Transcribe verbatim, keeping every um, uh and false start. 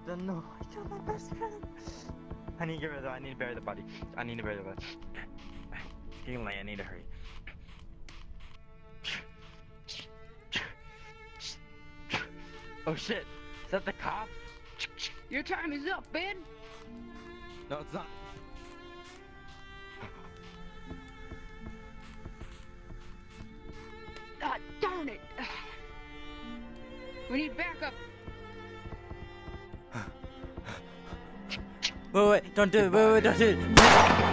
don't know. I killed my best friend. I need to get rid of the, I need to bury the body. I need to bury the body. You can lay, I need to hurry. Oh shit! Is that the cop? Your time is up, Ben. No, it's not. Ah, darn it! We need backup. Wait, wait, don't do it. Wait, wait, don't do it.